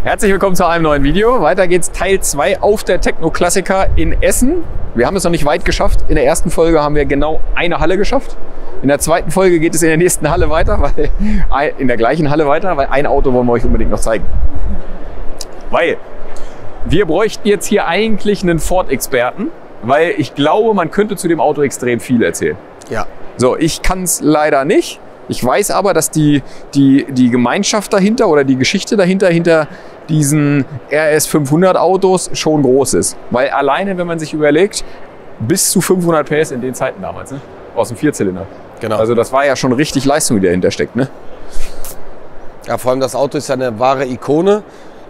Herzlich willkommen zu einem neuen Video. Weiter geht's Teil 2 auf der Techno-Klassiker in Essen. Wir haben es noch nicht weit geschafft. In der ersten Folge haben wir genau eine Halle geschafft. In der zweiten Folge geht es in der nächsten Halle weiter, in der gleichen Halle weiter, weil ein Auto wollen wir euch unbedingt noch zeigen. Weil wir bräuchten jetzt hier eigentlich einen Ford-Experten, weil ich glaube, man könnte zu dem Auto extrem viel erzählen. Ja. So, ich kann es leider nicht. Ich weiß aber, dass die Gemeinschaft dahinter oder die Geschichte dahinter, hinter diesen RS 500 Autos schon groß ist. Weil alleine, wenn man sich überlegt, bis zu 500 PS in den Zeiten damals, ne? Aus dem Vierzylinder. Genau. Also das war ja schon richtig Leistung, die dahinter steckt, ne? Ja, vor allem das Auto ist ja eine wahre Ikone.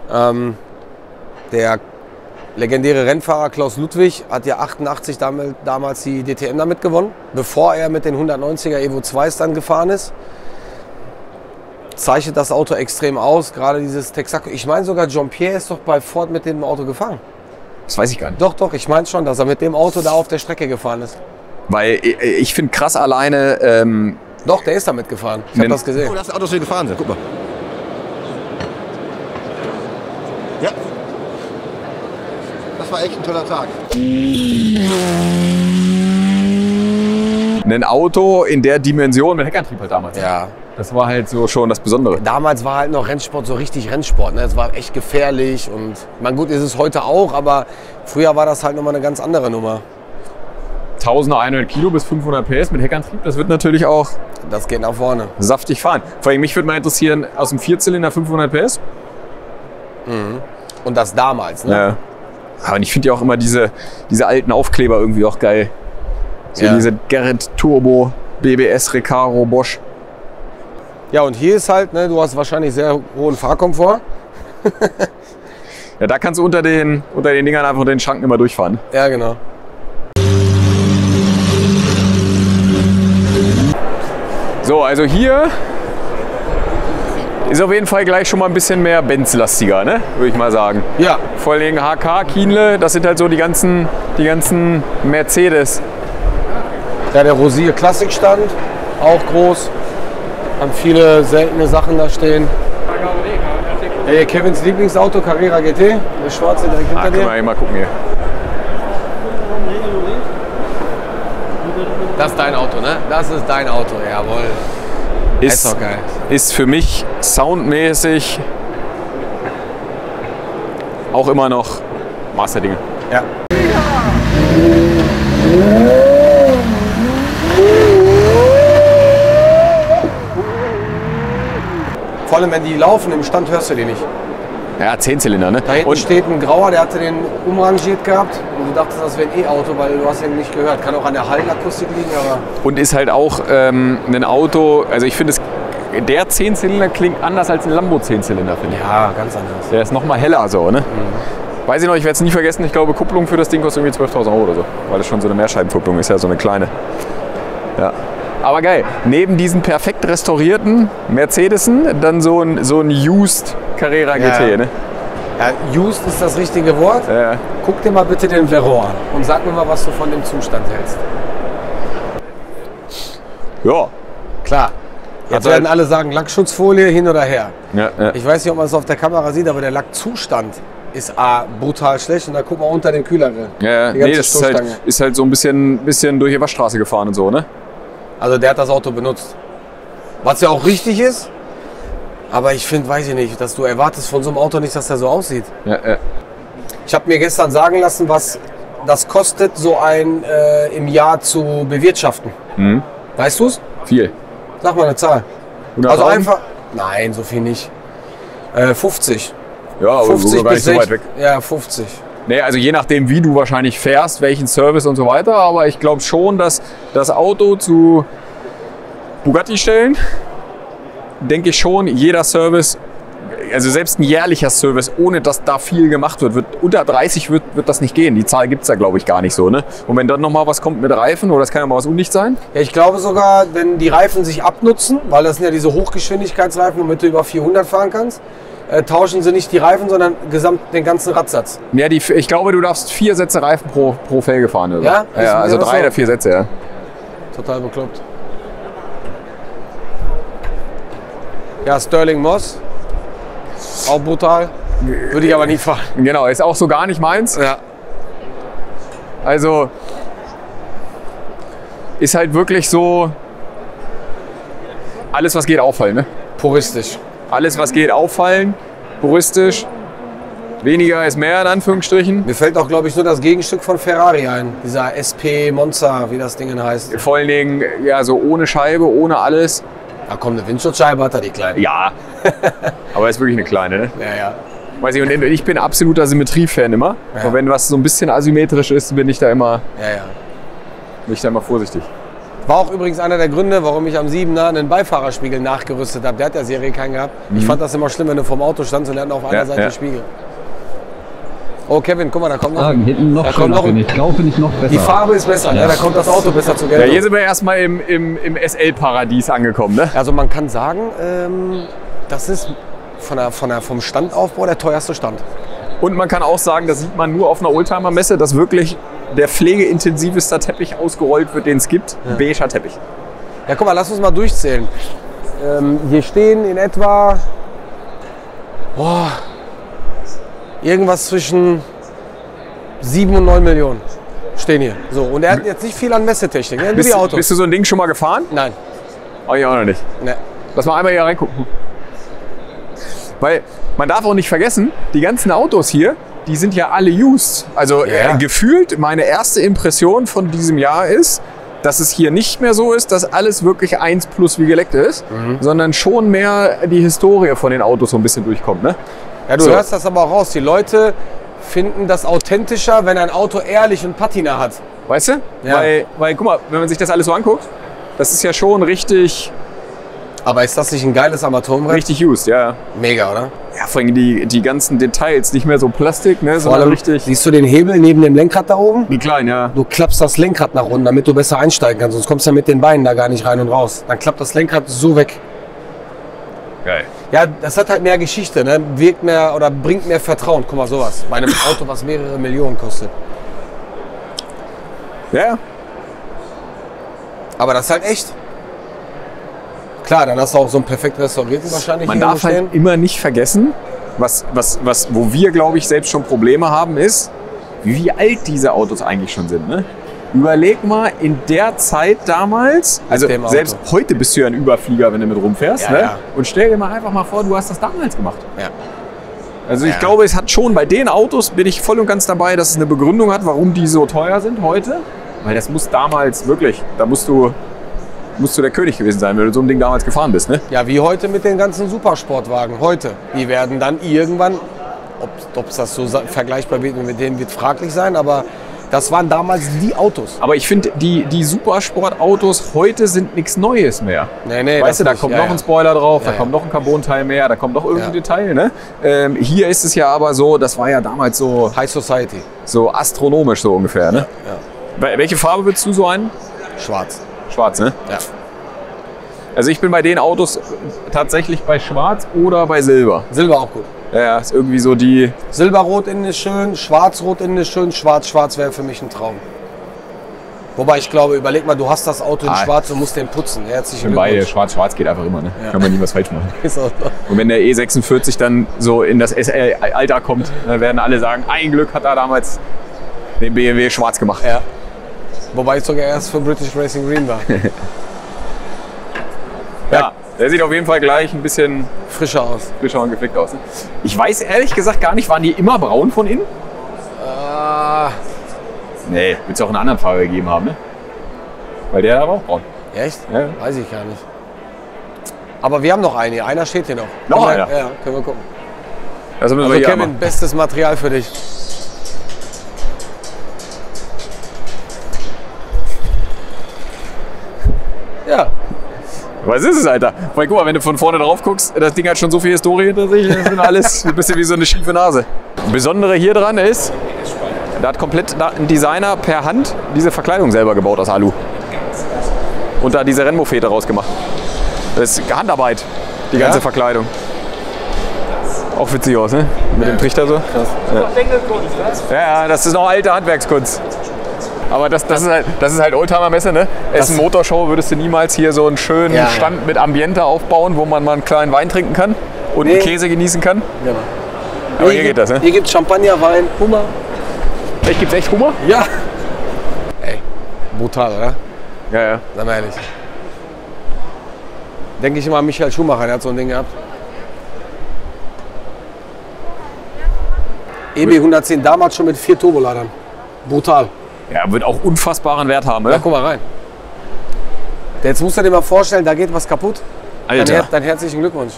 Der legendäre Rennfahrer Klaus Ludwig hat ja 88 damals die DTM damit gewonnen, bevor er mit den 190er Evo 2s dann gefahren ist. Zeichnet das Auto extrem aus, gerade dieses Texaco. Ich meine sogar, Jean-Pierre ist doch bei Ford mit dem Auto gefahren. Das weiß ich gar nicht. Doch, ich meine schon, dass er mit dem Auto da auf der Strecke gefahren ist. Weil ich finde krass alleine... Doch, der ist damit gefahren. Ich habe das gesehen. Oh, das Auto, das wir gefahren sind. Guck mal. Ja. Das war echt ein toller Tag. Ein Auto in der Dimension mit Heckantrieb halt damals. Ja. Das war halt so schon das Besondere. Damals war halt noch Rennsport so richtig Rennsport. Ne? Es war echt gefährlich und man gut ist es heute auch, aber früher war das halt nochmal eine ganz andere Nummer. 1100 Kilo bis 500 PS mit Heckantrieb, das wird natürlich auch Das geht nach vorne. saftig fahren. Vor allem mich würde mal interessieren, aus dem Vierzylinder 500 PS? Und das damals, ne? Ja. Aber ich finde ja auch immer diese alten Aufkleber irgendwie auch geil. So Ja. diese Garrett Turbo, BBS, Recaro, Bosch. Ja, und hier ist halt, ne, du hast wahrscheinlich sehr hohen Fahrkomfort. Ja, da kannst du unter den Dingern einfach den Schranken immer durchfahren. Ja, genau. So, also hier ist auf jeden Fall gleich schon mal ein bisschen mehr Benz-lastiger, ne? Würde ich mal sagen. Ja, Vor allem HK, Kienle, das sind halt so die ganzen Mercedes. ja, der Rosier Klassikstand, auch groß. Haben viele seltene Sachen da stehen. Ja, hier Kevins Lieblingsauto, Carrera GT, der schwarze direkt hinter Können wir dir. hier mal gucken hier. Das ist dein Auto, ne? Das ist dein Auto, jawohl. Ist doch geil. Ist für mich soundmäßig auch immer noch Masterdinge. Ja. Vor allem, wenn die laufen im Stand, hörst du die nicht. Ja, 10-Zylinder, ne? Da hinten steht ein Grauer, der hatte den umrangiert gehabt und du dachtest, das wäre ein E-Auto, weil du hast ihn nicht gehört. Kann auch an der Hallenakustik liegen, aber... Und ist halt auch ein Auto, also ich finde, der 10-Zylinder klingt anders als ein Lambo 10-Zylinder, finde ich. Ja, ganz anders. Der ist noch mal heller so, ne? Weiß ich noch, ich werde es nie vergessen, ich glaube, Kupplung für das Ding kostet irgendwie 12.000 € oder so. Weil das schon so eine Mehrscheibenkupplung ist, ja so eine kleine. Ja. Aber geil, neben diesen perfekt restaurierten Mercedesen dann so ein Used Carrera GT, ne? Ja, used ist das richtige Wort. Ja. Guck dir mal bitte den Veron an und sag mir mal, was du von dem Zustand hältst. Ja. Klar. Jetzt Also werden alle sagen, Lackschutzfolie hin oder her. Ja, ja. Ich weiß nicht, ob man es auf der Kamera sieht, aber der Lackzustand ist brutal schlecht. Und da guck mal unter den Kühlergrill. Ja, Die ganze nee, das Stoßstange. ist halt so ein bisschen durch die Waschstraße gefahren und so, ne? Also der hat das Auto benutzt. Was ja auch richtig ist. Aber ich finde, weiß ich nicht, dass du erwartest von so einem Auto nicht, dass der so aussieht. Ja, ja. Ich habe mir gestern sagen lassen, was das kostet, so ein im Jahr zu bewirtschaften. Weißt du's? Viel. Sag mal eine Zahl. 100.000? Also einfach. Nein, so viel nicht. 50. Ja, aber 50 gar nicht bis so weit 60. weg. Ja, 50. Nee, also je nachdem, wie du wahrscheinlich fährst, welchen Service und so weiter. Aber ich glaube schon, dass das Auto zu Bugatti stellen, denke ich schon, jeder Service, also selbst ein jährlicher Service, ohne dass da viel gemacht wird, unter 30 wird das nicht gehen. Die Zahl gibt es ja, glaube ich, gar nicht so. Ne? Und wenn dann nochmal was kommt mit Reifen, oder das kann ja mal was undicht sein. Ja, ich glaube sogar, wenn die Reifen sich abnutzen, weil das sind ja diese Hochgeschwindigkeitsreifen, womit du über 400 fahren kannst, tauschen sie nicht die Reifen, sondern den ganzen Radsatz. Ja, ich glaube, du darfst 4 Sätze Reifen pro Felge fahren. Oder? Ja? Ja, also 3 oder 4 Sätze, ja. Total bekloppt. Ja, Sterling Moss. Auch brutal. Würde ich aber nie fahren. Genau, ist auch so gar nicht meins. Ja. Also ist halt wirklich so, alles was geht auffallen, ne? Puristisch. Alles was geht auffallen, puristisch. Weniger ist mehr in Anführungsstrichen. Mir fällt auch, glaube ich, nur das Gegenstück von Ferrari ein. Dieser SP Monza, wie das Ding heißt. Vor allen Dingen ja so ohne Scheibe, ohne alles. Da kommt eine Windschutzscheibe, hat er die kleine. Ja, aber ist wirklich eine kleine, ne? Ja, ja. Weiß ich, und ich bin absoluter Symmetrie-Fan immer. Ja. Und wenn was so ein bisschen asymmetrisch ist, bin ich da immer vorsichtig. War auch übrigens einer der Gründe, warum ich am 7er einen Beifahrerspiegel nachgerüstet habe. Der hat ja Serie keinen gehabt. Ich fand das immer schlimm, wenn du vorm Auto standst und der hat auf einer Seite Spiegel. Oh, Kevin, guck mal, da kommt noch. Hinten noch schöner, finde ich. Grau finde ich noch besser. Die Farbe ist besser, ne? Da kommt das Auto besser zu Geltung. Ja, hier sind wir erstmal im SL-Paradies angekommen, ne? Also man kann sagen, das ist vom Standaufbau der teuerste Stand. Und man kann auch sagen, das sieht man nur auf einer Oldtimer-Messe, dass wirklich der pflegeintensivste Teppich ausgerollt wird, den es gibt. Ja. Beiger Teppich. Ja, guck mal, lass uns mal durchzählen. Hier stehen in etwa irgendwas zwischen 7 und 9 Millionen stehen hier. So, und er hat jetzt nicht viel an Messetechnik, nur die Autos. Bist du so ein Ding schon mal gefahren? Nein. Oh, ich auch noch nicht. Nee. Lass mal einmal hier reingucken. Weil man darf auch nicht vergessen, die ganzen Autos hier, die sind ja alle used. Also gefühlt, meine erste Impression von diesem Jahr ist, dass es hier nicht mehr so ist, dass alles wirklich 1 plus wie geleckt ist, sondern schon mehr die Historie von den Autos so ein bisschen durchkommt. Ne? Ja, du hörst das aber auch raus. Die Leute finden das authentischer, wenn ein Auto ehrlich und Patina hat. Weißt du? Ja. Weil, guck mal, wenn man sich das alles so anguckt, das ist ja schon richtig... Aber ist das nicht ein geiles Armaturenbrett? Richtig used, ja. Mega, oder? Ja, vor allem die ganzen Details, nicht mehr so Plastik, ne, sondern richtig... Siehst du den Hebel neben dem Lenkrad da oben? Wie klein, ja. Du klappst das Lenkrad nach unten, damit du besser einsteigen kannst. Sonst kommst du ja mit den Beinen da gar nicht rein und raus. Dann klappt das Lenkrad so weg. Geil. Ja, das hat halt mehr Geschichte, ne? Wirkt mehr oder bringt mehr Vertrauen. Guck mal, sowas. Bei einem Auto, was mehrere Millionen kostet. Ja. Aber das ist halt echt. Klar, dann hast du auch so einen perfekt restaurierten wahrscheinlich. Man darf halt immer nicht vergessen, wo wir, glaube ich, selbst schon Probleme haben, ist, wie alt diese Autos eigentlich schon sind. Ne? Überleg mal, in der Zeit damals, also selbst heute bist du ja ein Überflieger, wenn du mit rumfährst. Ja, ne? ja. Und stell dir mal einfach mal vor, du hast das damals gemacht. Ja. Also ich glaube, es hat schon bei den Autos, bin ich voll und ganz dabei, dass es eine Begründung hat, warum die so teuer sind heute. Weil das muss damals wirklich, da musst du der König gewesen sein, wenn du so ein Ding damals gefahren bist, ne? Ja, wie heute mit den ganzen Supersportwagen. Heute. Die werden dann irgendwann, ob es das so vergleichbar wird mit denen, wird fraglich sein, aber das waren damals die Autos. Aber ich finde, die Supersportautos heute sind nichts Neues mehr. Nee, weißt du, da kommt noch ein Spoiler drauf, da kommt noch ein Carbon-Teil mehr, da kommt noch irgendein Detail, ne? Hier ist es ja aber so, das war ja damals so... High Society. So astronomisch so ungefähr, ne? Ja. Welche Farbe willst du so ein? Schwarz. Schwarz, ne? Ja. Also ich bin bei den Autos tatsächlich bei Schwarz oder bei Silber. Silber auch gut. Ja, ist irgendwie so die... Silberrot innen ist schön, Schwarzrot innen ist schön, Schwarz wäre für mich ein Traum. Wobei ich glaube, überleg mal, du hast das Auto in Schwarz und musst den putzen. Herzlichen Glückwunsch. Schwarz geht einfach immer, ne? Ja. Kann man nie was falsch machen. Ist auch so. Und wenn der E46 dann so in das SL-Alter kommt, dann werden alle sagen, ein Glück hat er damals den BMW schwarz gemacht. Ja. Wobei ich sogar erst für British Racing Green war. Ja, der sieht auf jeden Fall gleich ein bisschen frischer und gepflegt aus. Ne? Ich weiß ehrlich gesagt gar nicht, waren die immer braun von innen? Nee, wird es auch eine andere Farbe gegeben haben, ne? Weil der war auch braun. Echt? Ja. Weiß ich gar nicht. Aber wir haben noch eine. Einer steht hier noch. Noch einer? Ja, können wir gucken. Also Kevin, machen. Bestes Material für dich. Ja. Was ist es, Alter? Weil guck mal, wenn du von vorne drauf guckst, das Ding hat schon so viel Historie hinter sich, das sind alles ein bisschen wie so eine schiefe Nase. Das Besondere hier dran ist, da hat komplett ein Designer per Hand diese Verkleidung selber gebaut aus Alu. Und da diese Rennmofete rausgemacht. Das ist Handarbeit, die ganze Verkleidung. Auch witzig aus, ne? Mit dem Trichter so. Krass. Ja, das ist noch alte Handwerkskunst. Aber das ist halt Oldtimer-Messe, ne? Essen Motorshow würdest du niemals hier so einen schönen Stand mit Ambiente aufbauen, wo man mal einen kleinen Wein trinken kann und einen Käse genießen kann. Genau. Aber hier geht das, ne? Hier gibt es Champagner, Wein, Hummer. Echt, gibt's echt Hummer? Ja. Ey, brutal, oder? Ja, ja. Sei mal ehrlich. Denke ich immer an Michael Schumacher, der hat so ein Ding gehabt. EB 110 damals schon mit 4 Turboladern. Brutal. Ja, wird auch unfassbaren Wert haben, Ja, oder? guck mal rein. Jetzt musst du dir mal vorstellen, da geht was kaputt. Alter. Dann herzlichen Glückwunsch.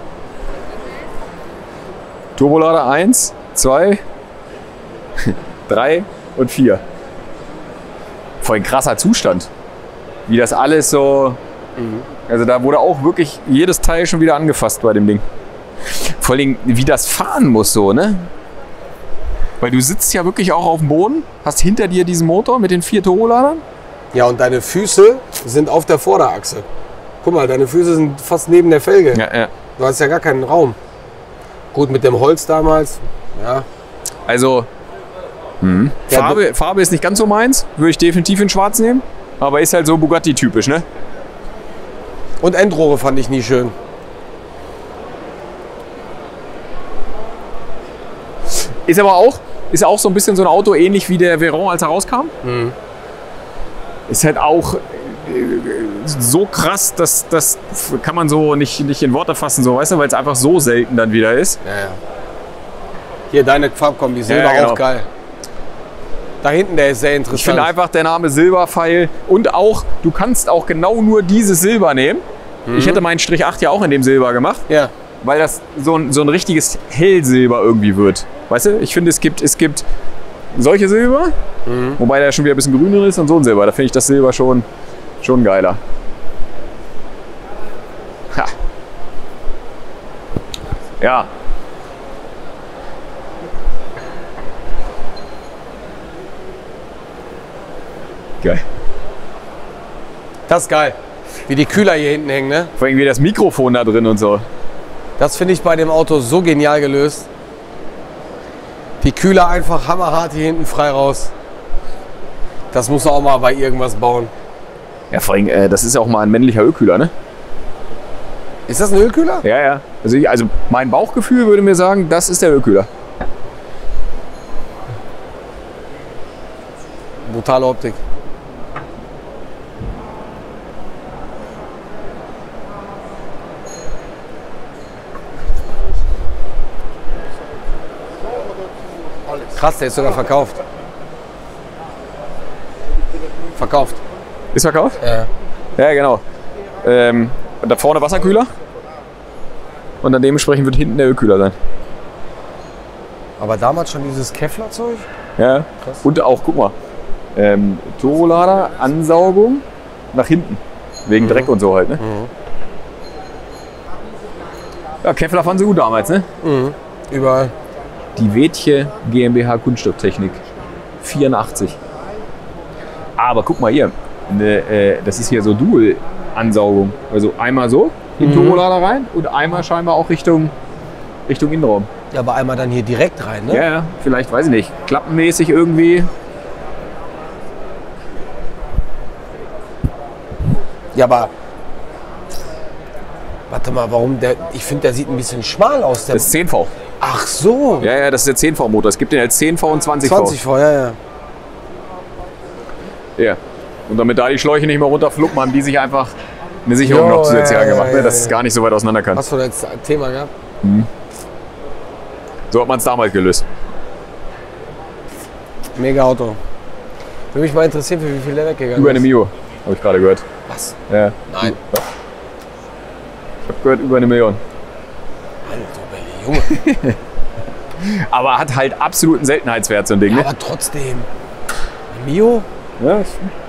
Turbolader 1, 2, 3 und 4. Voll ein krasser Zustand. Wie das alles so... Also da wurde auch wirklich jedes Teil schon wieder angefasst bei dem Ding. Vor allem, wie das fahren muss so, ne? Weil du sitzt ja wirklich auch auf dem Boden, hast hinter dir diesen Motor mit den 4 Turboladern. Ja, und deine Füße sind auf der Vorderachse. Guck mal, deine Füße sind fast neben der Felge. Ja, ja. Du hast ja gar keinen Raum. Gut, mit dem Holz damals, ja. Also, Ja, Farbe ist nicht ganz so meins, würde ich definitiv in schwarz nehmen. Aber ist halt so Bugatti-typisch, ne? Und Endrohre fand ich nie schön. Ist aber auch, so ein bisschen so ein Auto ähnlich wie der Veyron, als er rauskam. Ist halt auch so krass, das kann man so nicht in Worte fassen, so, weißt du, weil es einfach so selten dann wieder ist. Ja, ja. Hier deine Farbkombi, Silber Ja, genau. auch geil. Da hinten, der ist sehr interessant. Ich finde einfach der Name Silberpfeil und auch, du kannst auch genau nur dieses Silber nehmen. Ich hätte meinen Strich 8 ja auch in dem Silber gemacht, Ja. weil das so ein richtiges Hellsilber irgendwie wird. Weißt du, ich finde, es gibt solche Silber, wobei der schon wieder ein bisschen grüner ist und so ein Silber. Da finde ich das Silber schon geiler. Ha. Ja. Geil. Das ist geil. Wie die Kühler hier hinten hängen, ne? Vor allem wie das Mikrofon da drin und so. Das finde ich bei dem Auto so genial gelöst. Die Kühler einfach hammerhart hier hinten frei raus. Das muss er auch mal bei irgendwas bauen. Ja, vor allem, das ist ja auch mal ein männlicher Ölkühler, ne? Ist das ein Ölkühler? Ja, ja. Also mein Bauchgefühl würde mir sagen, das ist der Ölkühler. Brutale Optik. Krass, der ist sogar verkauft. Verkauft. Ist verkauft? Ja. Ja, genau. Und da vorne Wasserkühler. Und dann dementsprechend wird hinten der Ölkühler sein. Aber damals schon dieses Kevlar-Zeug? Ja. Krass. Und auch, guck mal, Turbolader, Ansaugung nach hinten. Wegen Dreck und so halt, ne? Ja, Kevlar fanden sie gut damals, ne? Überall. Die Wetje GmbH Kunststofftechnik. 84. Aber guck mal hier, das ist hier so Dual-Ansaugung. Also einmal so in den Turbolader rein und einmal scheinbar auch Richtung Innenraum. Ja, aber einmal dann hier direkt rein, ne? Ja, ja, vielleicht, weiß ich nicht, klappenmäßig irgendwie. Ja, aber... Warte mal, warum der... Ich finde, der sieht ein bisschen schmal aus. Der Das ist 10V. Ach so. Ja, ja, das ist der 10V-Motor. Es gibt den als 10V und 20V. 20V, ja, ja. Ja. Und damit da die Schläuche nicht mehr runterfluppen, haben die sich einfach eine Sicherung Jo, noch zusätzlich ja, angemacht, ja, ne, dass ja. es gar nicht so weit auseinander kann. Hast du da jetzt ein Thema gehabt? So hat man es damals gelöst. Mega Auto. Würde mich mal interessieren, für wie viel der weggegangen Über eine ist. Mio, habe ich gerade gehört. Was? Ja. Nein. Ich habe gehört, über 1 Million. Junge. Aber hat halt absoluten Seltenheitswert, so ein Ding. Ja, Ne? aber trotzdem. Mio? Ja.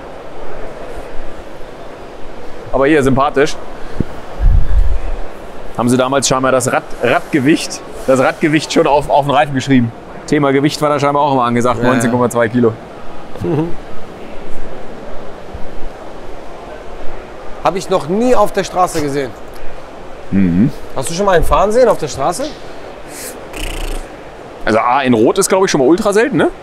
Aber hier, sympathisch. Haben sie damals scheinbar das Radgewicht schon auf den Reifen geschrieben. Thema Gewicht war da scheinbar auch immer angesagt, Ja. 19,2 Kilo. Habe ich noch nie auf der Straße gesehen. Hast du schon mal einen fahren sehen auf der Straße? Also A, in Rot ist, glaube ich, schon mal ultra selten, ne?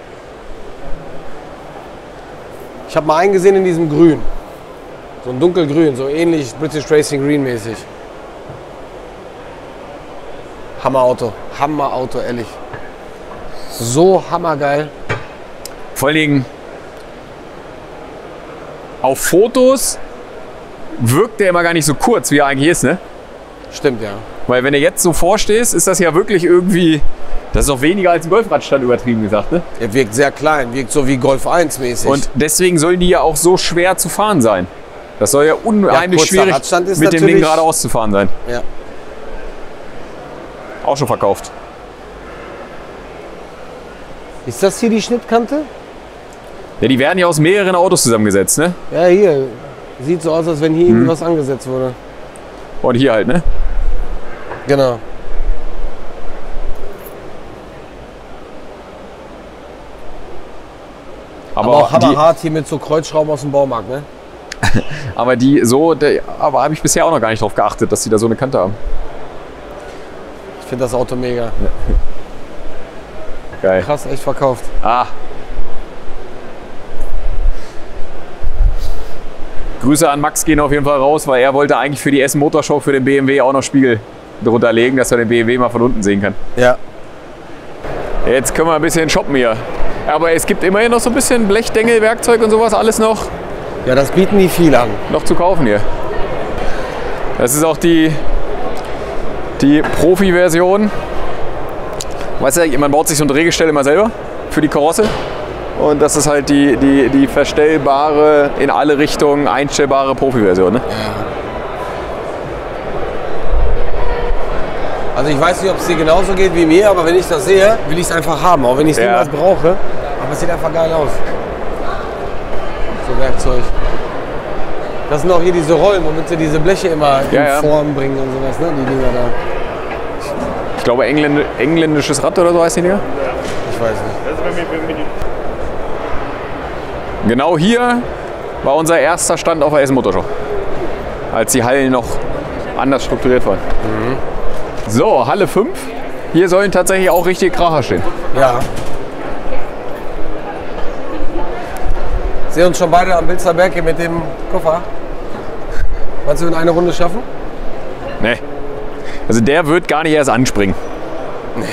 Ich habe mal einen gesehen in diesem Grün. So ein dunkelgrün, so ähnlich British Racing Green mäßig. Hammerauto. Hammerauto, ehrlich. So hammergeil. Vor allen Dingen auf Fotos wirkt der immer gar nicht so kurz, wie er eigentlich ist, ne? Stimmt, ja. Weil wenn du jetzt so vorstehst, ist das ja wirklich irgendwie, das ist auch weniger als ein Golfradstand, übertrieben gesagt, ne? Er wirkt sehr klein, wirkt so wie Golf 1 mäßig. Und deswegen sollen die ja auch so schwer zu fahren sein. Das soll ja unheimlich kurzer schwierig Radstand ist mit dem Ding natürlich- geradeaus zu fahren sein. ja. Auch schon verkauft. Ist das hier die Schnittkante? Ja, die werden ja aus mehreren Autos zusammengesetzt, ne? Ja, hier. Sieht so aus, als wenn hier irgendwie was angesetzt wurde. Und hier halt, ne? Genau. Aber auch hammerhart hier mit so Kreuzschrauben aus dem Baumarkt, ne? aber habe ich bisher auch noch gar nicht drauf geachtet, dass die da so eine Kante haben. Ich finde das Auto mega. Geil. Krass, echt verkauft. Ah. Grüße an Max gehen auf jeden Fall raus, weil er wollte eigentlich für die Essen Motorshow für den BMW auch noch Spiegel drunter legen, dass er den BMW mal von unten sehen kann. Ja. Jetzt können wir ein bisschen shoppen hier. Aber es gibt immerhin noch so ein bisschen Blechdengel, Werkzeug und sowas, alles noch Ja, das bieten die viel an. zu kaufen hier. Das ist auch die Profi-Version. Weißt du, man baut sich so ein Drehgestell immer selber für die Karosse. Und das ist halt die verstellbare, in alle Richtungen einstellbare Profi-Version. Ne? Also ich weiß nicht, ob es dir genauso geht wie mir, aber wenn ich das sehe, will ich es einfach haben, auch wenn ich es niemals brauche. Aber es sieht einfach geil aus. So Werkzeug. Das sind auch hier diese Rollen, womit sie diese Bleche immer in Form bringen und sowas, ne? Die Dinger da. Ich glaube engländisches Rad oder so heißt die Dinger. Ich weiß nicht. Genau hier war unser erster Stand auf der Essen Motorshow. Als die Hallen noch anders strukturiert waren. So, Halle 5. Hier sollen tatsächlich auch richtige Kracher stehen. Ja. Sehen uns schon beide am Bilzerberg hier mit dem Koffer. Meinst du, wir in eine Runde schaffen? Nee. Also der wird gar nicht erst anspringen. Nee.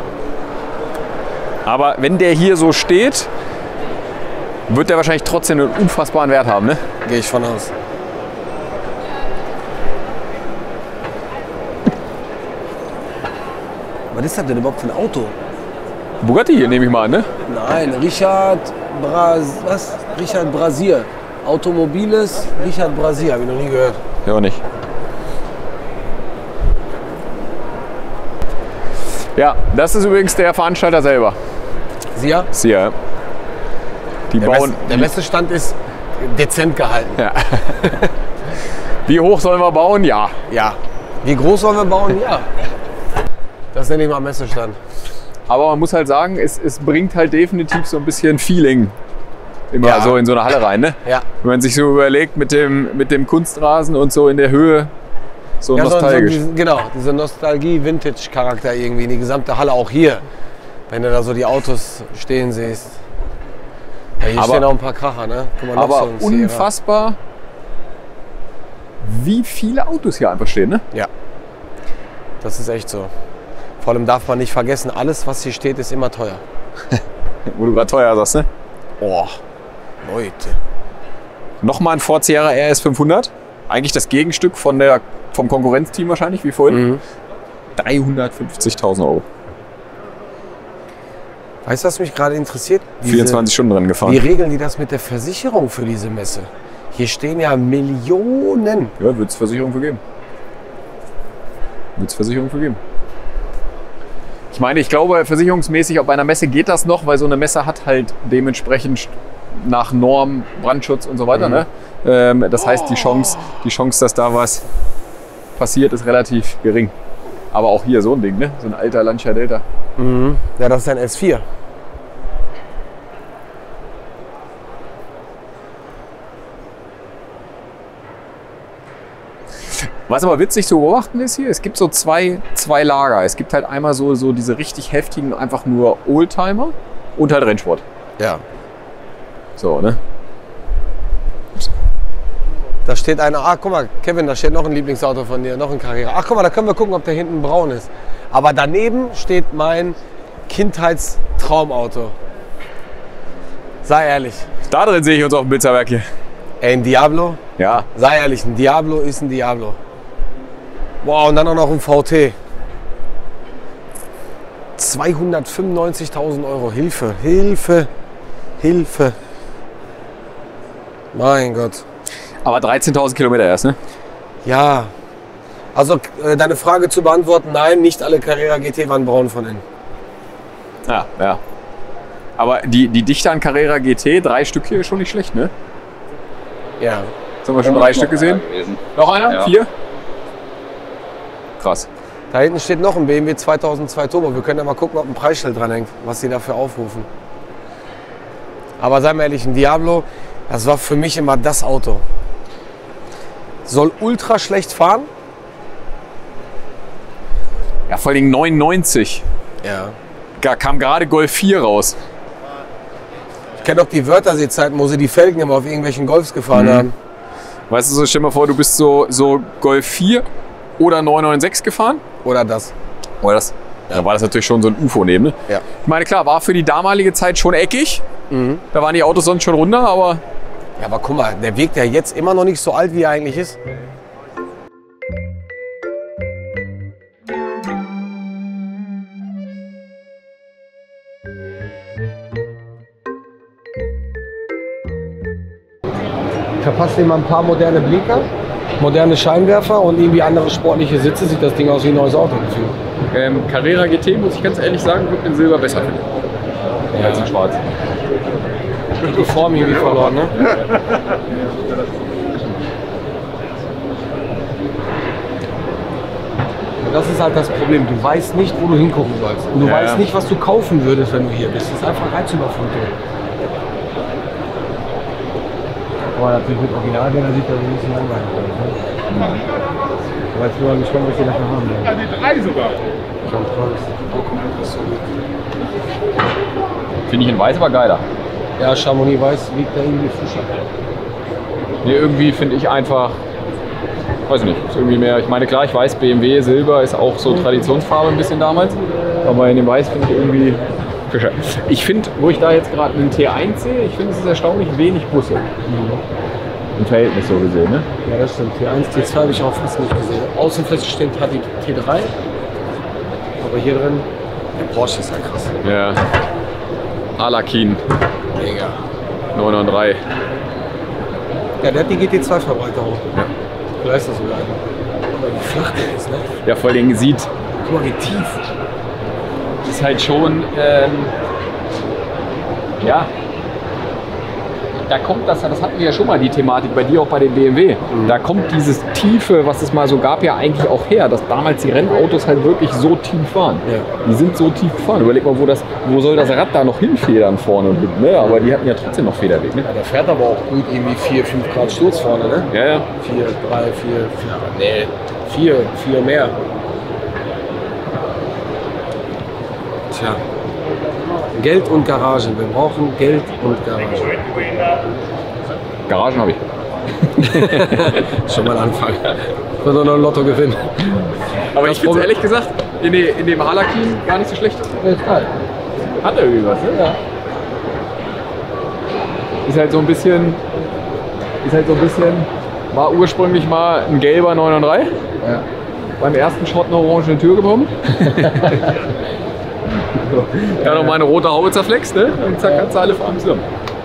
Aber wenn der hier so steht, wird der wahrscheinlich trotzdem einen unfassbaren Wert haben, ne? Gehe ich von aus. Was ist das denn überhaupt für ein Auto? Bugatti hier nehme ich mal an, ne? Nein, Richard Brasier. Automobiles Richard Brasier, habe ich noch nie gehört. Ja, nicht. Ja, das ist übrigens der Veranstalter selber. Sia? Sia. Die bauen. Der Messestand ist dezent gehalten. Ja. Wie hoch sollen wir bauen? Ja. Ja. Wie groß sollen wir bauen? Ja. Das nenne ich mal Messestand. Aber man muss halt sagen, es bringt halt definitiv so ein bisschen Feeling immer so in so eine Halle rein. Ne? Ja. Wenn man sich so überlegt mit dem Kunstrasen und so in der Höhe, so nostalgisch. Genau, diese Nostalgie-Vintage-Charakter irgendwie, die gesamte Halle auch hier. Wenn du da so die Autos stehen siehst. Ja, hier stehen auch ein paar Kracher, ne? Guck mal, noch Aber so ein Sierra. unfassbar, wie viele Autos hier einfach stehen. Ne? Ja, das ist echt so. Vor allem darf man nicht vergessen, alles, was hier steht, ist immer teuer. Wo du gerade teuer sagst, ne? Oh, Leute. Nochmal ein Ford Sierra RS 500. Eigentlich das Gegenstück vom Konkurrenzteam wahrscheinlich, wie vorhin. 350.000 Euro. Weißt du, was mich gerade interessiert? 24 Stunden dran gefahren. Wie regeln die das mit der Versicherung für diese Messe? Hier stehen ja Millionen. Ja, wird es Versicherung für geben. Ich meine, ich glaube, versicherungsmäßig auf einer Messe geht das noch, weil so eine Messe hat halt dementsprechend nach Norm, Brandschutz und so weiter. Ne? Das heißt, die Chance, dass da was passiert, ist relativ gering. Aber auch hier so ein Ding, ne? So ein alter Lancia Delta. Ja, das ist ein S4. Was aber witzig zu beobachten ist hier, es gibt so zwei Lager. Es gibt halt einmal so diese richtig heftigen, einfach nur Oldtimer und halt Rennsport. Ja. So, ne? Da steht einer, guck mal, Kevin, da steht noch ein Lieblingsauto von dir, noch ein Carrera. Ach, guck mal, da können wir gucken, ob der hinten braun ist. Aber daneben steht mein Kindheitstraumauto. Sei ehrlich. Da drin sehe ich uns auf dem Blitzerwerk hier. Ey, ein Diablo? Ja. Sei ehrlich, ein Diablo ist ein Diablo. Wow, und dann auch noch ein VT. 295.000 Euro. Hilfe, Hilfe, Hilfe. Mein Gott. Aber 13.000 Kilometer erst, ne? Ja. Also deine Frage zu beantworten, nein, nicht alle Carrera GT waren braun von innen. Ja, ja. Aber die Dichte an Carrera GT, 3 Stück hier, ist schon nicht schlecht, ne? Ja. Jetzt haben wir schon 3 Stück gesehen. Noch einer? Ja. 4? Krass. Da hinten steht noch ein BMW 2002 Turbo. Wir können ja mal gucken, ob ein Preisschild dran hängt, was sie dafür aufrufen. Aber seien wir ehrlich, ein Diablo, das war für mich immer das Auto. Soll ultra schlecht fahren. Ja, vor allem 99. Ja. Da kam gerade Golf 4 raus. Ich kenne auch die Wörthersee-Zeiten, wo sie die Felgen immer auf irgendwelchen Golfs gefahren haben. Weißt du, so stell dir mal vor, du bist so Golf 4 oder 996 gefahren. Oder das. Oder das? Ja. Da war das natürlich schon so ein UFO neben, ne? Ja. Ich meine, klar, war für die damalige Zeit schon eckig. Da waren die Autos sonst schon runter, aber... Ja, aber guck mal, der wirkt ja jetzt immer noch nicht so alt, wie er eigentlich ist. Verpasst ihm mal ein paar moderne Blinker, moderne Scheinwerfer und irgendwie andere sportliche Sitze, sieht das Ding aus wie ein neues Auto gefühlt. Carrera GT, muss ich ganz ehrlich sagen, wird in Silber besser finden. Ja. Als in Schwarz. Die Form irgendwie verloren, ne? Das ist halt das Problem. Du weißt nicht, wo du hingucken sollst. Und du weißt nicht, was du kaufen würdest, wenn du hier bist. Das ist einfach Reizüberflutung. Aber natürlich mit Originalbilder sieht das ein bisschen langweilig aus. Ne? Aber jetzt bin ich mal gespannt, was die dafür haben. Ja, die 3 sogar. Schon toll. Finde ich in Weiß aber geiler. Ja, Chamonix Weiß wiegt da irgendwie frischer. Nee, irgendwie finde ich einfach, weiß nicht, ist irgendwie mehr, ich meine klar, ich weiß, BMW Silber ist auch so Traditionsfarbe ein bisschen damals, aber in dem Weiß finde ich irgendwie frischer. Ich finde, wo ich da jetzt gerade einen T1 sehe, ich finde es ist erstaunlich wenig Busse. Im Verhältnis so gesehen, ne? Ja, das stimmt. T1, T2 habe ich auch fast nicht gesehen. Außenfläche steht die T3, aber hier drin, der Porsche ist ja krass. Ja. Alakin Mega. 993. Ja, der hat die GT2-Verbreiterung. Ja. Vielleicht ist das sogar einer. Guck mal, wie flach der ist, ne? Ja, vor allem sieht. Guck mal, wie tief. Ist halt schon, ja. Da kommt das hatten wir ja schon mal die Thematik, bei dir auch bei dem BMW. Da kommt dieses Tiefe, was es mal so gab, ja eigentlich auch her, dass damals die Rennautos halt wirklich so tief waren. Ja. Die sind so tief gefahren. Überleg mal, wo soll das Rad da noch hinfedern vorne und hinten, ne? Aber die hatten ja trotzdem noch Federweg. Ne? Ja, der fährt aber auch gut irgendwie 4, 5 Grad Sturz vorne, ne? Ja, ja. 4, 3, 4, 4 mehr. Tja. Geld und Garage. Wir brauchen Geld und Garage. Garagen habe ich. Schon mal anfangen. Ich will noch ein Lotto gewinnen. Aber ich finde es ehrlich gesagt in dem Alakin gar nicht so schlecht. Hat er irgendwie was, ne? Ja. Ist halt so ein bisschen, war ursprünglich mal ein gelber 993. Ja. Beim ersten Schrott eine orangene Tür bekommen. Ja, noch mal eine rote Haube zerflext, ne? Und zack, kannst du alle Farben zusammen.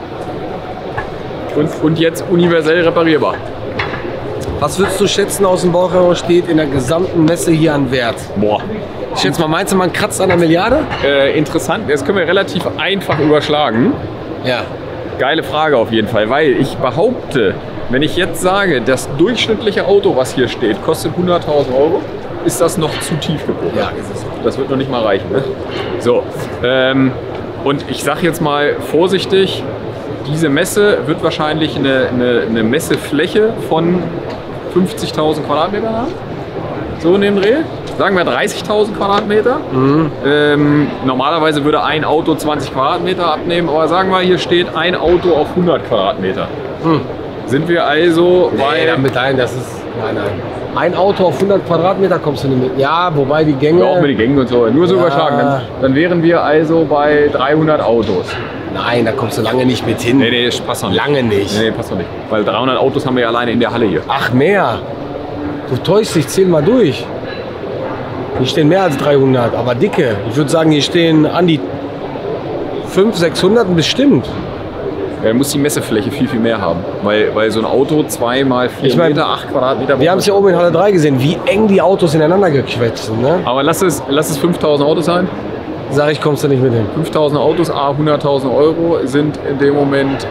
Und jetzt universell reparierbar. Was würdest du schätzen, aus dem Bauch heraus steht in der gesamten Messe hier an Wert? Boah. Ich schätze mal, meinst du, man kratzt an der Milliarde? Interessant, das können wir relativ einfach überschlagen. Ja. Geile Frage auf jeden Fall, weil ich behaupte, wenn ich jetzt sage, das durchschnittliche Auto, was hier steht, kostet 100.000 €, ist das noch zu tief gebogen. Ja, ist es. Das wird noch nicht mal reichen. Ne? So, und ich sage jetzt mal vorsichtig, diese Messe wird wahrscheinlich eine Messefläche von 50.000 Quadratmetern haben. So in dem Dreh. Sagen wir 30.000 Quadratmeter. Normalerweise würde ein Auto 20 Quadratmeter abnehmen, aber sagen wir, hier steht ein Auto auf 100 Quadratmeter. sind wir also bei... das ist... Nein. Ein Auto auf 100 Quadratmeter kommst du nicht mit. Ja, wobei die Gänge... Auch mit den Gängen und so. Nur so überschlagen. Dann wären wir also bei 300 Autos. Nein, da kommst du lange nicht mit hin. Nee, das passt noch nicht. Lange nicht. Nee, passt noch nicht. Weil 300 Autos haben wir ja alleine in der Halle hier. Ach, mehr. Du täuschst dich, zähl mal durch. Hier stehen mehr als 300, aber dicke. Ich würde sagen, hier stehen an die 500, 600 bestimmt. Ja, dann muss die Messefläche viel, viel mehr haben. Weil so ein Auto 2 mal 4 Meter, 8 Quadratmeter... Wir haben es ja oben in Halle 3 gesehen, wie eng die Autos ineinander gequetscht sind. Ne? Aber lass es 5.000 Autos sein. Sag ich, kommst du nicht mit hin. 5.000 Autos, 100.000 Euro sind in dem Moment...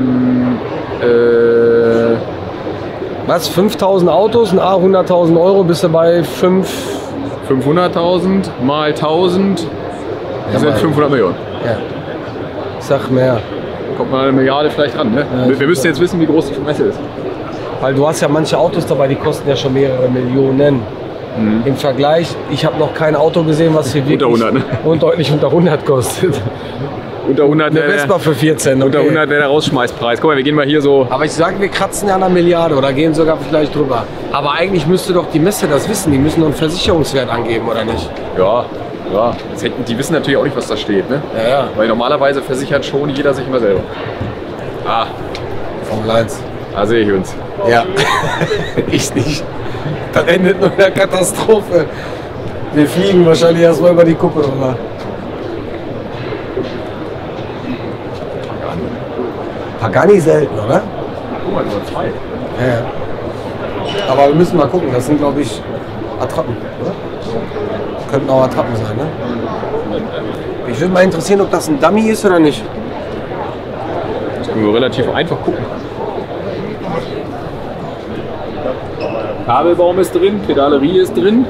Was? 5.000 Autos, ein A 100.000 Euro, bist du bei 500.000 mal 1.000 sind 500 Millionen. Ja. Ich sag mehr. Kommt mal eine Milliarde vielleicht ran, ne? Wir müssen jetzt wissen, wie groß die Messe ist. Weil du hast ja manche Autos dabei, die kosten ja schon mehrere Millionen. Im Vergleich, ich habe noch kein Auto gesehen, was hier wirklich unter 100, ne? Und deutlich unter 100 kostet. Unter 100 eine Vespa für 14, okay. Unter 100 wäre der Rausschmeißpreis. Guck mal, wir gehen mal hier so... Aber ich sage, wir kratzen ja an einer Milliarde oder gehen sogar vielleicht drüber. Aber eigentlich müsste doch die Messe das wissen. Die müssen doch einen Versicherungswert angeben, oder nicht? Ja. Die wissen natürlich auch nicht, was da steht, ne? Ja. Weil normalerweise versichert schon jeder sich immer selber. Formel 1. Da sehe ich uns. Ja. Ich nicht. Das endet nur in der Katastrophe. Wir fliegen wahrscheinlich erstmal über die Kuppe rüber. Pagani selten, oder? Guck mal, nur 2. Ja. Aber wir müssen mal gucken. Das sind, glaube ich, Attrappen, oder? Könnten auch Attrappen sein, ne? Mich würde mal interessieren, ob das ein Dummy ist oder nicht. Das können wir relativ einfach gucken. Kabelbaum ist drin, Pedalerie ist drin.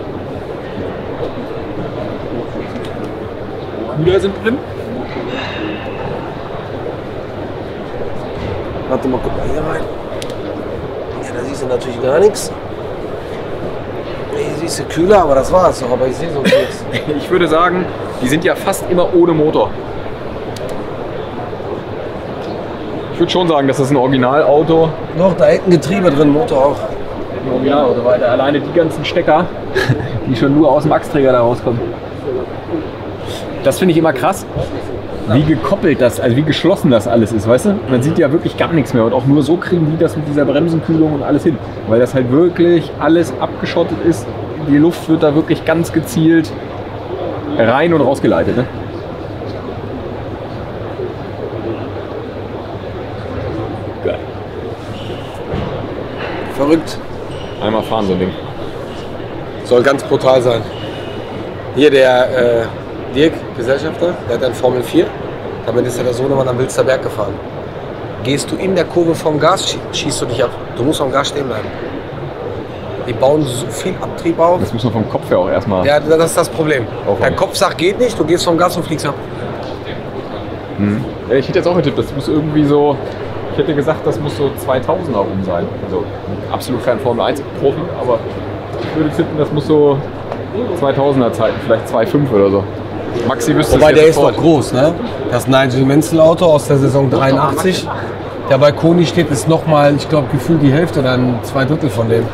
Kühler sind drin. Warte mal, guck mal hier rein. Ja, da siehst du natürlich gar nichts. Hier siehst du Kühler, aber das war's doch. Aber ich sehe sonst nichts. Ich würde sagen, die sind ja fast immer ohne Motor. Ich würde schon sagen, das ist ein Originalauto. Doch, da hängt ein Getriebe drin, Motor auch. Ein Originalauto, weil alleine die ganzen Stecker, die schon nur aus dem Achsträger da rauskommen. Das finde ich immer krass, wie gekoppelt das, also wie geschlossen das alles ist, weißt du? Man sieht ja wirklich gar nichts mehr und auch nur so kriegen die das mit dieser Bremsenkühlung und alles hin. Weil das halt wirklich alles abgeschottet ist. Die Luft wird da wirklich ganz gezielt rein und rausgeleitet, ne? Geil. Verrückt. Einmal fahren so ein Ding. Soll ganz brutal sein. Hier der Dirk, Gesellschafter, der hat ein Formel 4. Damit ist er der Sohnemann am Wilster Berg gefahren. Gehst du in der Kurve vom Gas, schießt du dich ab. Du musst vom Gas stehen bleiben. Die bauen so viel Abtrieb auf. Das muss man vom Kopf her auch erstmal... Ja, das ist das Problem. Aufwand. Dein Kopf sagt, geht nicht, du gehst vom Gas und fliegst ab. Ja, ich hätte jetzt auch getippt, das muss irgendwie so... Ich hätte gesagt, das muss so 2000er rum sein. Also absolut kein Formel 1 Profi, aber ich würde tippen, das muss so 2000er Zeiten, vielleicht 2,5 oder so. Maxi wüsste es. Wobei der jetzt ist sofort. noch groß, ne? Das Nigel Mansell Auto aus der Saison 83. Der bei Koni steht, ist nochmal, ich glaube, gefühlt die Hälfte oder ein 2/3 von dem.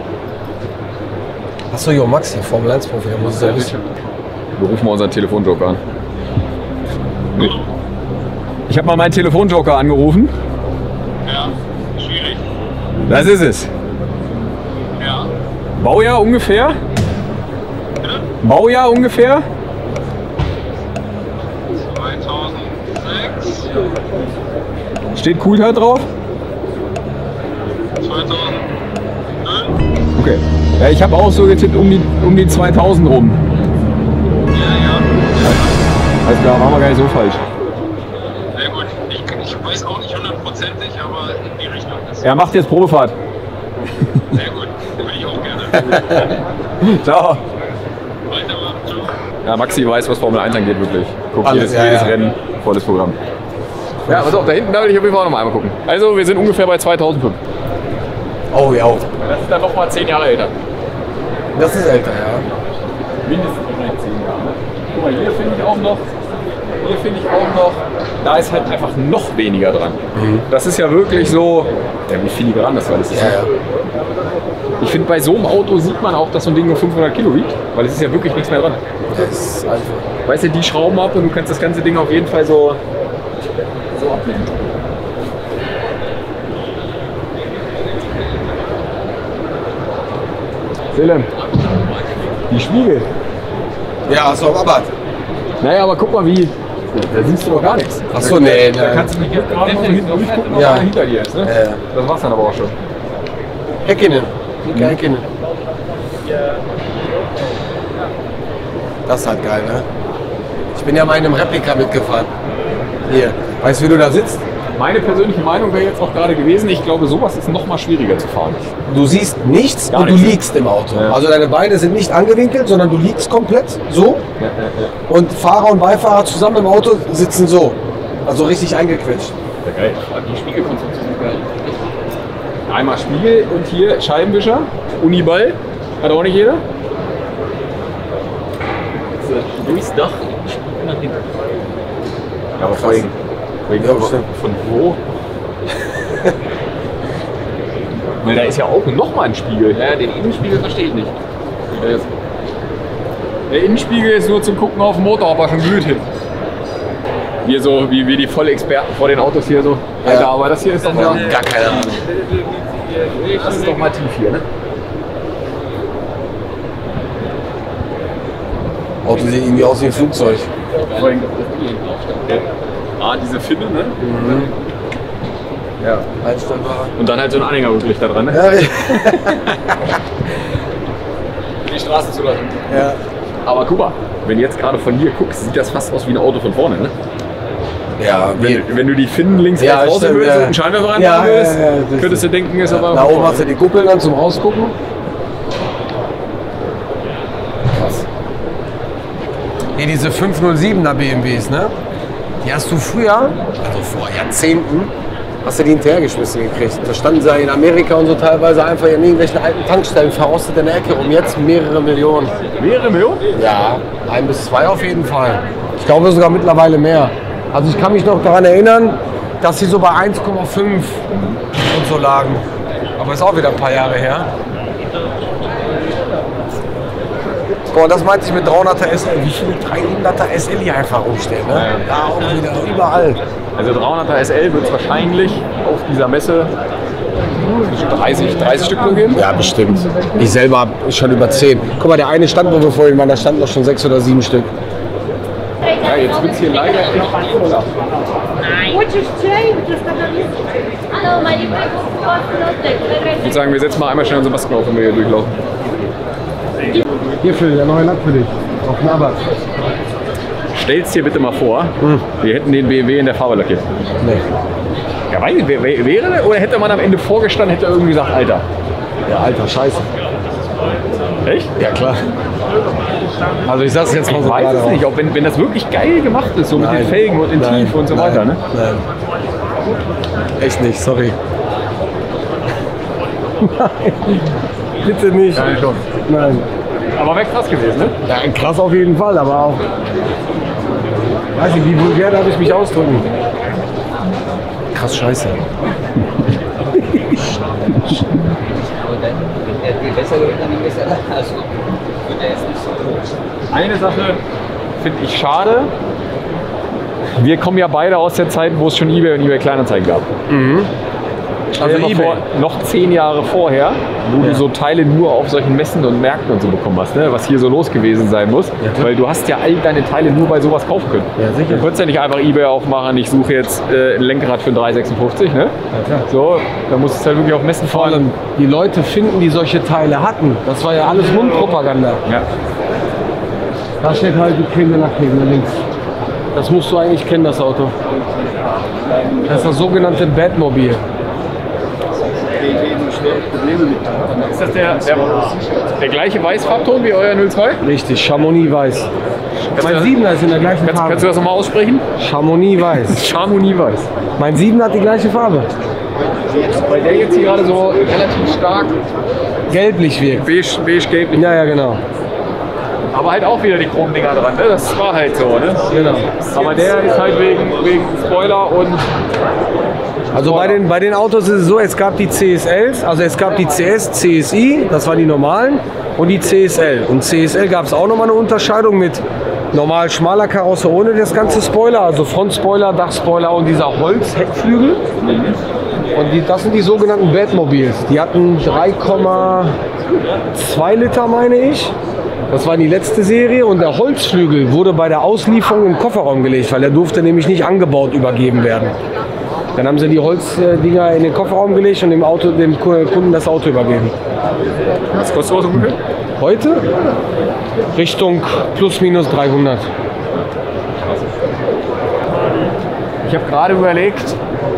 Achso, jo, Maxi, Formel 1 Profi, der muss es ja wissen. Wir rufen mal unseren Telefonjoker an. Nee. Ich habe mal meinen Telefonjoker angerufen. Ja, schwierig. Das ist es. Ja. Baujahr ungefähr? Baujahr ungefähr? 2006. Steht Cooltime drauf? 2000. Okay. Ja, ich habe auch so getippt um die 2000 rum. Ja. Alles klar, machen wir gar nicht so falsch. Sehr gut. Ich weiß auch nicht hundertprozentig, aber in die Richtung ist. Er macht jetzt Probefahrt. Sehr gut. Würde ich auch gerne. Ciao. Weitermachen. Ciao. Ja, Maxi weiß, was Formel 1 angeht, wirklich. Guckt Alles, jedes ja. Rennen, volles Programm. Ja, pass auf, da hinten, da will ich auf jeden Fall auch noch mal einmal gucken. Also, wir sind ungefähr bei 2005. Oh ja. Das ist dann noch mal 10 Jahre älter. Das ist älter, ja. Mindestens vielleicht 10 Jahre. Guck mal, hier finde ich auch noch hier finde ich auch noch, da ist halt einfach noch weniger dran. Das ist ja wirklich so, ja, wie filigran das alles ist. Ja. Ich finde, bei so einem Auto sieht man auch, dass so ein Ding nur 500 Kilo wiegt, weil es ist ja wirklich nichts mehr dran. Das ist einfach. Weißt du, die schrauben ab und du kannst das ganze Ding auf jeden Fall so abnehmen. Willem, die Spiegel. Ja, hast du auch Rabatt. Naja, aber guck mal, wie. Da siehst du doch gar nichts. Achso, nee. Da kannst du nicht gerade noch so hinten durchgucken, was Ja. da hinter dir ist. Ne? Ja. Das war's dann aber auch schon. Häkkinen. Häkkinen. Das ist halt geil, ne? Ich bin ja mal in einem Replika mitgefahren. Hier. Weißt du, wie du da sitzt? Meine persönliche Meinung wäre jetzt auch gerade gewesen, ich glaube, sowas ist noch mal schwieriger zu fahren. Du siehst nichts Gar und du nichts. liegst im Auto. Ja. Also deine Beine sind nicht angewinkelt, sondern du liegst komplett so. Und Fahrer und Beifahrer zusammen im Auto sitzen so. Also richtig eingequetscht. Ja, geil. Die Spiegelkonstruktion ist geil. Einmal Spiegel und hier Scheibenwischer, Uniball, hat auch nicht jeder. Durchs Dach, Spiegel nach hinten. Ja, aber Krass. Ja, bestimmt. von wo? Weil da ist ja auch noch mal ein Spiegel. Ja, den Innenspiegel verstehe ich nicht. Der Innenspiegel ist nur zum Gucken auf den Motor, ob er schon glüht hin. Wir so, wie wir die Vollexperten vor den Autos hier so. Ja. Alter, aber das hier ist doch mal, Gar keine Ahnung. das ist doch mal tief hier, ne? Auto sieht irgendwie aus wie ein Flugzeug. Diese Finne, ne? Ja. Einstellbar. Und dann halt so ein Anhängerrücklichter dran, ne? Ja, Die Straße zu lassen. ja. Aber guck mal, wenn du jetzt gerade von hier guckst, sieht das fast aus wie ein Auto von vorne, ne? Ja, Wenn du die Finnen links Ja, rechts rausnehmen stimmt, würdest ja. und einen Scheinwerfer Ja, reinmachen würdest, ja, das könntest du denken, ist aber... Da oben hast du die Kuppeln dann zum Rausgucken. Krass. Hier diese 507er BMWs, ne? Die hast du früher, also vor Jahrzehnten, hast du die hinterhergeschmissen gekriegt. Da standen sie ja in Amerika und so teilweise einfach in irgendwelchen alten Tankstellen verrostet in der Ecke rum. Jetzt mehrere Millionen. Mehrere Millionen? Ja, 1 bis 2 auf jeden Fall. Ich glaube sogar mittlerweile mehr. Also ich kann mich noch daran erinnern, dass sie so bei 1,5 und so lagen. Aber ist auch wieder ein paar Jahre her. Boah, das meinte ich mit 300er SL. Wie viele 300er SL hier einfach rumstehen, ne? Da auch wieder, überall. Also 300er SL wird es wahrscheinlich auf dieser Messe 30 Stück nur geben. Ja, bestimmt. Ich selber habe schon über 10. Guck mal, der eine stand, wo wir vorhin waren, da standen noch schon 6 oder 7 Stück. Ja, jetzt wird es hier leider echt voller. Which is changed, just Hello, my name Ich würde sagen, wir setzen mal einmal schnell unsere Masken auf, wenn wir hier durchlaufen. Hier, Phil, der neue Lack für dich. Auf den Abarth. Stell's dir bitte mal vor, wir hätten den BMW in der Farbe lackiert. Nee. Ja, weiß ich, wäre der? Oder hätte man am Ende vorgestanden, hätte er irgendwie gesagt, Alter. Ja, Alter, scheiße. Echt? Ja, klar. Also ich sag's jetzt mal Ich so weiß gerade es nicht, auch wenn das wirklich geil gemacht ist, so mit den Felgen und in Tief und so weiter. Ne? Nein. Echt nicht, sorry. Nein. Bitte nicht. Ja, schon. Nein. Aber wäre krass gewesen, ne? Ja, krass auf jeden Fall, aber auch. Weiß nicht, wie vulgär darf ich mich ausdrücken? Krass scheiße. Eine Sache finde ich schade. Wir kommen ja beide aus der Zeit, wo es schon eBay und eBay Kleinanzeigen gab. Stell dir Also mal eBay. vor, noch 10 Jahre vorher, wo du so Teile nur auf solchen Messen und Märkten und so bekommen hast, ne? Was hier so los gewesen sein muss. Weil du hast ja all deine Teile nur bei sowas kaufen können. Ja, sicher. Du konntest ja nicht einfach eBay aufmachen, ich suche jetzt ein Lenkrad für 3,56, ne? So, da musst du halt wirklich auf Messen Vor fahren. allem die Leute finden, die solche Teile hatten. Das war ja alles Mundpropaganda. Ja. Da steht halt die Creme de la Creme links. Das musst du eigentlich kennen, das Auto. Das ist das sogenannte Batmobil. Ist das der gleiche Weißfarbton wie euer 02? Richtig, Chamonix weiß. Mein du- 7er ist in der gleichen Farbe. Kannst du das nochmal aussprechen? Chamonix weiß. Chamonix weiß. Mein 7er hat die gleiche Farbe. Weil der jetzt hier gerade so relativ stark Gelblich wirkt. beige gelb. Ja, ja, genau. Aber halt auch wieder die Chromdinger dran, ne? Das war halt so, ne? Genau. Aber der ist halt wegen Spoiler und... Also bei den Autos ist es so, es gab die CSLs, also es gab die CS, CSI, das waren die normalen, und die CSL. Und CSL gab es auch nochmal eine Unterscheidung mit normal schmaler Karosse ohne das ganze Spoiler, also Frontspoiler, Dachspoiler und dieser Holzheckflügel. Und das sind die sogenannten Batmobiles. Die hatten 3,2 Liter, meine ich. Das war die letzte Serie und der Holzflügel wurde bei der Auslieferung im Kofferraum gelegt, weil er durfte nämlich nicht angebaut übergeben werden. Dann haben sie die Holzdinger in den Kofferraum gelegt und dem Kunden das Auto übergeben. Was kostet das ungefähr? Heute Richtung plus minus 300. Ich habe gerade überlegt,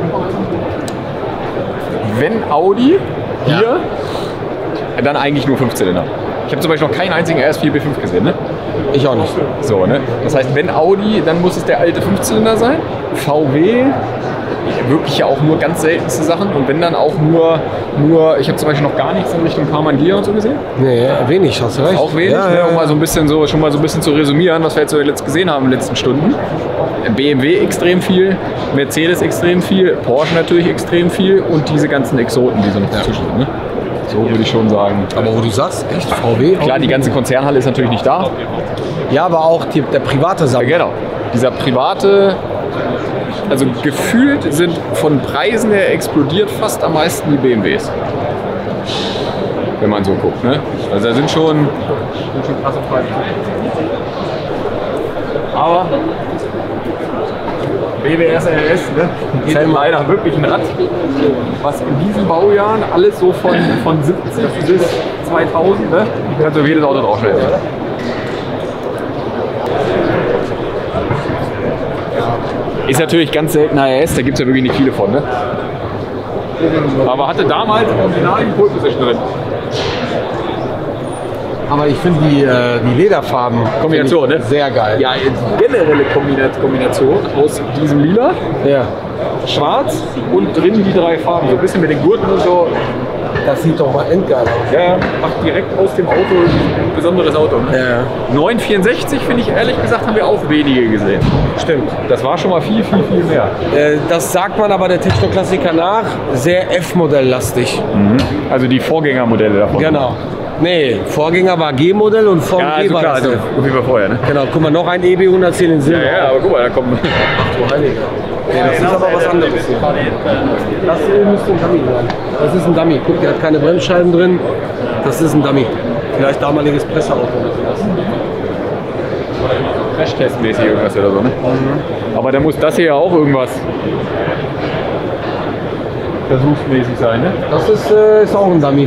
wenn Audi hier, dann eigentlich nur 5-Zylinder. Ich habe zum Beispiel noch keinen einzigen RS4 B5 gesehen, ne? Ich auch nicht. So, ne? Das heißt, wenn Audi, dann muss es der alte 5-Zylinder sein. VW, wirklich ja auch nur ganz seltenste Sachen. Und wenn dann auch nur ich habe zum Beispiel noch gar nichts in Richtung Karmann Ghia und so gesehen. Nee, wenig, hast du recht. Auch wenig, ja, ne? ja. Um mal so ein bisschen schon mal so ein bisschen zu resümieren, was wir jetzt so jetzt gesehen haben in den letzten Stunden. BMW extrem viel, Mercedes extrem viel, Porsche natürlich extrem viel und diese ganzen Exoten, die so noch dazwischen sind. Ne? So würde ich schon sagen. Aber wo du sagst, echt VW? Klar, die ganze Konzernhalle ist natürlich nicht da. Ja, aber auch der private Sammler. Ja, genau. Dieser private, also gefühlt sind von Preisen her explodiert fast am meisten die BMWs. Wenn man so guckt, ne? Also da sind schon krasse Preise. Aber BMW RS, ne? Ist halt leider wirklich ein Rad, was in diesen Baujahren alles so von 70 bis 2000, ne? Kannst du auf jedes Auto draufstellen. Ist natürlich ganz selten RS, da gibt es ja wirklich nicht viele von, ne? Aber hatte damals original die Pole Position drin. Aber ich finde die Lederfarben Kombination, ne? Sehr geil. Ja, generelle Kombination aus diesem Lila, Ja. Schwarz und drin die 3 Farben. So ein bisschen mit den Gurten und so. Das sieht doch mal endgeil aus. Ja, macht direkt aus dem Auto ein besonderes Auto. Ne? Ja. 964 finde ich ehrlich gesagt, haben wir auch wenige gesehen. Stimmt. Das war schon mal viel mehr. Das sagt man aber der Technoklassiker nach, sehr F-Modell-lastig. Also die Vorgängermodelle davon. Genau. Nee, Vorgänger war G-Modell und Form Ja, G also war klar, das. also wie wir vorher, ne? Genau, guck mal, noch ein EB 110 in Silber. Ja, aber guck mal, da kommt. Ach du Heiliger. Nee, das ist aber was anderes hier. Das hier müsste ein Dummy sein. Das ist ein Dummy. Guck, der hat keine Bremsscheiben drin. Das ist ein Dummy. Vielleicht damaliges Presseauto. Crashtest-mäßig irgendwas oder so, ne? Aber da muss das hier ja auch irgendwas versuchsmäßig sein, ne? Das ist auch ein Dummy.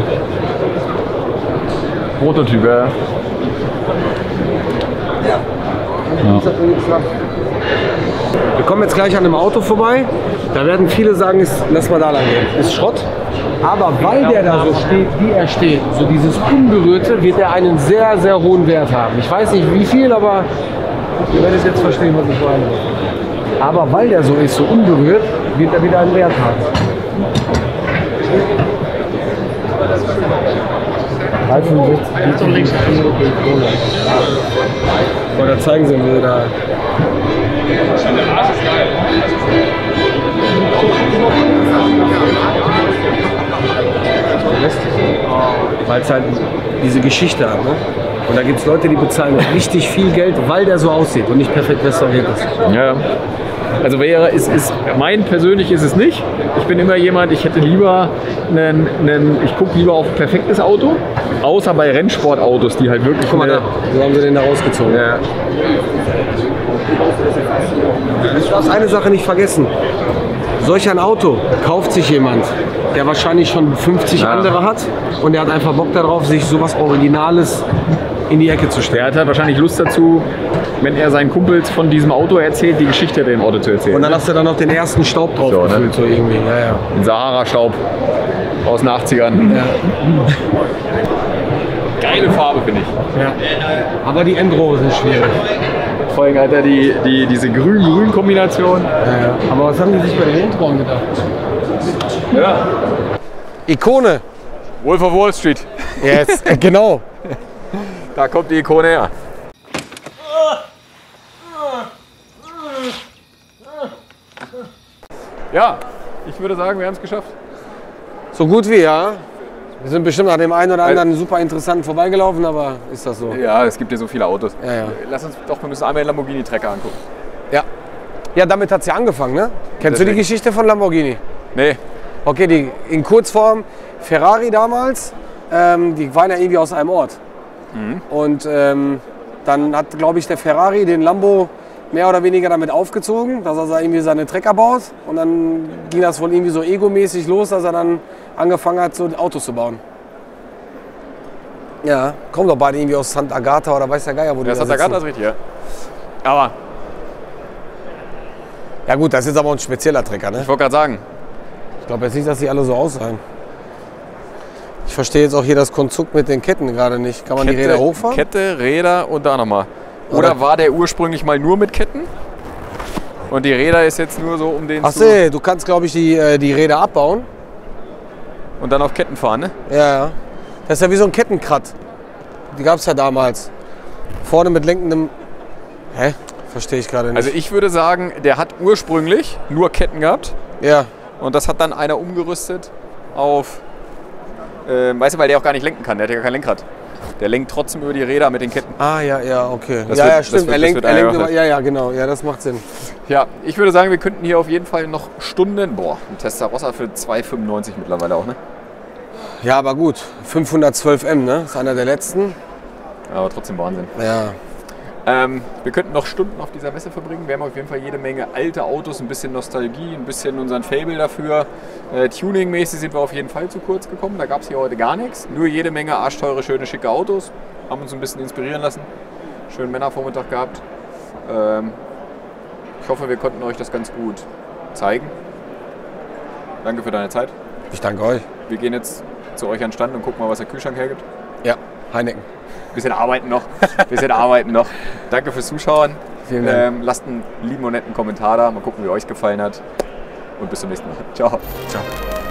Prototyp, ja. Wir kommen jetzt gleich an einem Auto vorbei. Da werden viele sagen, lass mal da lang gehen. Ist Schrott. Aber weil der da so steht, wie er steht, so dieses Unberührte, wird er einen sehr, sehr hohen Wert haben. Ich weiß nicht wie viel, aber ihr werdet jetzt verstehen, was ich meine. Aber weil der so ist, so unberührt, wird er wieder einen Wert haben. 365 Oder zeigen Sie mir da. Weil es halt diese Geschichte hat, ne? Und da gibt es Leute, die bezahlen richtig viel Geld, weil der so aussieht und nicht perfekt restauriert ist. Ja. Also mein persönlich ist es nicht. Ich bin immer jemand, ich hätte lieber ich gucke lieber auf ein perfektes Auto, außer bei Rennsportautos, die halt wirklich... Guck mal da, so haben sie den da rausgezogen. Ja. Du darfst eine Sache nicht vergessen. Solch ein Auto kauft sich jemand, der wahrscheinlich schon 50 andere hat und der hat einfach Bock darauf, sich sowas Originales in die Ecke zu stellen. Der hat halt wahrscheinlich Lust dazu, wenn er seinen Kumpels von diesem Auto erzählt, die Geschichte dem Auto zu erzählen. Und dann hast du dann noch den ersten Staub drauf So, gefühlt, ne? so irgendwie. Ja, ja. Den Sahara-Staub aus den 80ern. Ja. Geile Farbe, finde ich. Ja. Aber die Endrohre sind schwierig. Vor allem, Alter, diese Grün-Grün-Kombination. Ja. Aber was haben die sich bei den Endrohren gedacht? Ja. Ikone. Wolf of Wall Street. Jetzt, genau. Da kommt die Ikone her. Ja, ich würde sagen, wir haben es geschafft. So gut wie, ja. Wir sind bestimmt an dem einen oder anderen super interessanten vorbeigelaufen, aber ist das so? Ja, es gibt hier so viele Autos. Ja, ja. Lass uns doch, wir müssen einmal den Lamborghini-Trecker angucken. Ja. Ja, damit hat es ja angefangen, ne? Kennst du die Geschichte von Lamborghini? Nee. Okay, in Kurzform, Ferrari damals, die waren ja irgendwie aus einem Ort. Und dann hat, glaube ich, der Ferrari den Lambo mehr oder weniger damit aufgezogen, dass er irgendwie seine Trecker baut. Und dann ging das wohl irgendwie so egomäßig los, dass er dann angefangen hat, so Autos zu bauen. Ja, kommen doch beide irgendwie aus Sant'Agata oder weiß der Geier, wo die Ja, da Sant'Agata ist sitzen. richtig, ja. Aber Ja gut, das ist jetzt aber ein spezieller Trecker, ne? ich wollte gerade sagen, Ich glaube jetzt nicht, dass die alle so aussahen. Ich verstehe jetzt auch hier das Konstrukt mit den Ketten gerade nicht. Kann man die Räder hochfahren? Kette, Räder und da nochmal. Oder war der ursprünglich mal nur mit Ketten? Und die Räder ist jetzt nur so, um den Ach zu... so, du kannst, glaube ich, die Räder abbauen. Und dann auf Ketten fahren, ne? Ja, ja. Das ist ja wie so ein Kettenkrat. Die gab es ja damals. Vorne mit lenkendem... Hä? Verstehe ich gerade nicht. Also ich würde sagen, der hat ursprünglich nur Ketten gehabt. ja. Und das hat dann einer umgerüstet auf... weißt du, weil der auch gar nicht lenken kann. Der hat ja kein Lenkrad. Der lenkt trotzdem über die Räder mit den Ketten. Ah, ja, ja, okay. Das ja, wird- ja, das stimmt. wird- Er das lenkt, wird er lenkt eingeordnet. über, ja, ja, genau. Ja, das macht Sinn. Ja, ich würde sagen, wir könnten hier auf jeden Fall noch Stunden... Boah, ein Testarossa für 2,95 mittlerweile auch, ne? Ja, aber gut. 512M, ne? Ist einer der letzten. Aber trotzdem Wahnsinn. Ja. Wir könnten noch Stunden auf dieser Messe verbringen. Wir haben auf jeden Fall jede Menge alte Autos, ein bisschen Nostalgie, ein bisschen unseren Faible dafür. Tuning-mäßig sind wir auf jeden Fall zu kurz gekommen. Da gab es hier heute gar nichts. Nur jede Menge arschteure, schöne, schicke Autos. Haben uns ein bisschen inspirieren lassen. Schönen Männervormittag gehabt. Ich hoffe, wir konnten euch das ganz gut zeigen. Danke für deine Zeit. Ich danke euch. Wir gehen jetzt zu euch an den Stand und gucken mal, was der Kühlschrank hergibt. Ja, Heineken. Bisschen arbeiten noch. Bisschen arbeiten noch. Danke fürs Zuschauen. Vielen Dank. Lasst einen lieben und netten Kommentar da. Mal gucken, wie euch gefallen hat. Und bis zum nächsten Mal. Ciao. Ciao.